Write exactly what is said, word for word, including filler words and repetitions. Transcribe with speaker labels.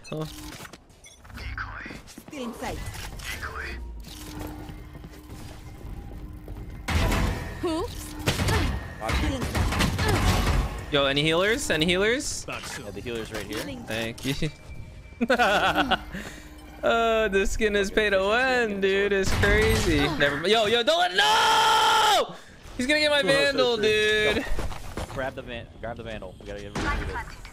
Speaker 1: Huh?
Speaker 2: Still inside. Oops. Still inside.
Speaker 1: Yo, any healers? Any healers?
Speaker 3: Yeah, the healer's right here.
Speaker 1: Thank you. Oh, the skin is pay to win, dude. It's crazy. Never mind. Yo, yo, don't let. No! He's gonna get my vandal, dude.
Speaker 3: Grab the van. Grab the vandal. We gotta get rid of it.